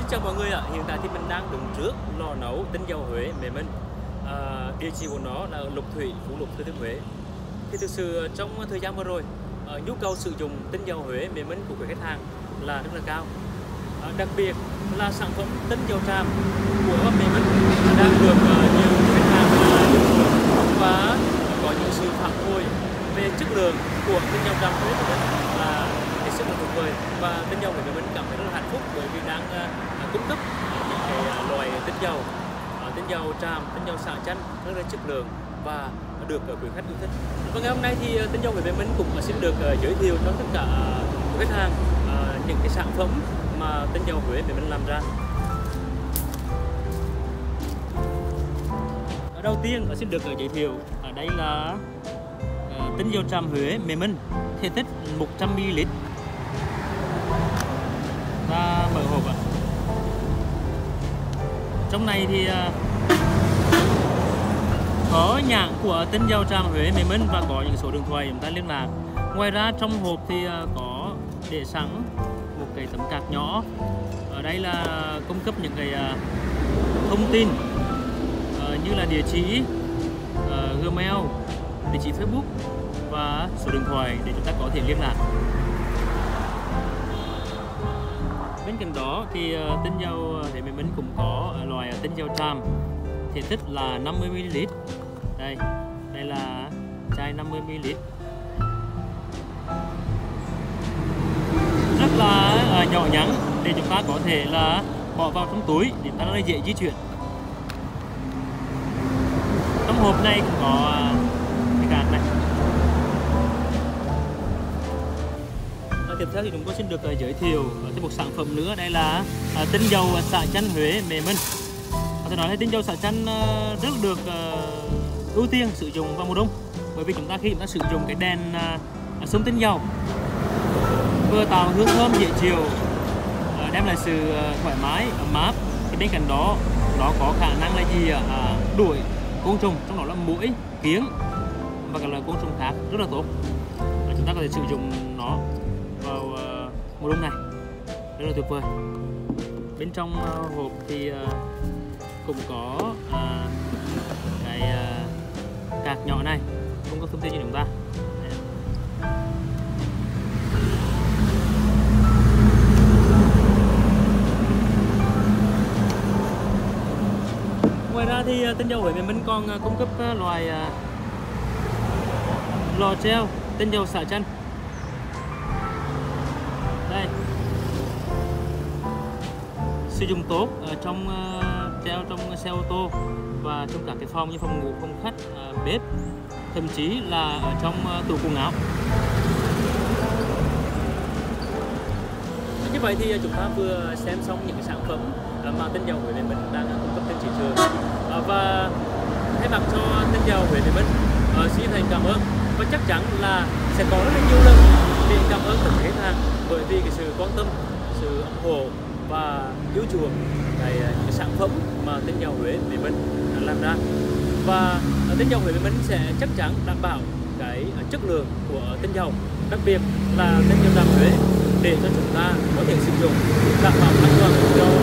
Xin chào mọi người ạ. Hiện tại thì mình đang đứng trước lò nấu tinh dầu Huế Mẹ Minh. Địa chỉ của nó là ở Lục Thủy, Phú Lục, Thừa Thiên Huế. Thì thực sự trong thời gian vừa rồi, nhu cầu sử dụng tinh dầu Huế Mẹ Minh của khách hàng là rất là cao. Đặc biệt là sản phẩm tinh dầu tràm của Mẹ Minh đang được nhiều khách hàng và có những sự phản hồi về chất lượng của tinh dầu tràm Huế Mẹ Minh là rất là tuyệt vời, và tinh dầu Huế Mẹ Minh cảm thấy rất là hạnh phúc bởi vì đang cung cấp những cái loại tinh dầu tràm, tinh dầu xả chanh rất là chất lượng và được quý khách yêu thích. Và ngày hôm nay thì tinh dầu Huế Mẹ Minh cũng xin được giới thiệu cho tất cả khách hàng những cái sản phẩm mà tinh dầu Huế Mẹ Minh làm ra. Đầu tiên xin được giới thiệu ở đây là tinh dầu tràm Huế Mẹ Minh, thể tích 100ml và mở hộp ạ. Trong này thì có nhãn của tinh dầu tràm Huế Mẹ Minh và có những số điện thoại chúng ta liên lạc. Ngoài ra trong hộp thì có để sẵn một cái tấm card nhỏ. Ở đây là cung cấp những cái thông tin như là địa chỉ Gmail, địa chỉ Facebook và số điện thoại để chúng ta có thể liên lạc. Bên cạnh đó thì tinh dầu Huế Mẹ Minh cũng có loại tinh dầu tràm thể tích là 50ml. Đây là chai 50ml, rất là nhỏ nhắn để chúng ta có thể là bỏ vào trong túi để chúng ta nó dễ di chuyển. Trong hộp này cũng có cái card này. Tiếp theo thì chúng tôi xin được giới thiệu thêm một sản phẩm nữa, đây là tinh dầu xả chanh Huế Mẹ Minh. Tôi nói là tinh dầu xả chanh rất được ưu tiên sử dụng vào mùa đông, bởi vì khi chúng ta sử dụng cái đèn xông tinh dầu vừa tạo hương thơm dễ chịu, đem lại sự thoải mái ấm áp, thì bên cạnh đó nó có khả năng là đuổi côn trùng, trong đó là muỗi, kiến và các loại côn trùng khác rất là tốt. Chúng ta có thể sử dụng nó vào mùa đông này rất là tuyệt vời. Bên trong hộp thì cũng có cái card nhỏ này cung cấp thông tin cho chúng ta. Ngoài ra thì tinh dầu Huế Mẹ Minh còn cung cấp loại lò treo tinh dầu xả chanh. Đây, sử dụng tốt trong treo trong xe ô tô và trong các cái phòng như phòng ngủ, phòng khách, bếp, thậm chí là ở trong tủ quần áo. Như vậy thì chúng ta vừa xem xong những cái sản phẩm mà tinh dầu Huế Mẹ Minh đang cung cấp trên thị trường, và thay mặt cho tinh dầu Huế Mẹ Minh xin thành cảm ơn, và chắc chắn là sẽ có rất là nhiều lần để cảm ơn tất cả khách hàng bởi vì cái sự quan tâm, sự ủng hộ và yêu chuộng những cái sản phẩm mà tinh dầu Huế Mẹ Minh làm ra. Và tinh dầu Huế Mẹ Minh sẽ chắc chắn đảm bảo cái chất lượng của tinh dầu, đặc biệt là tinh dầu tràm Huế, để cho chúng ta có thể sử dụng đảm bảo an toàn cho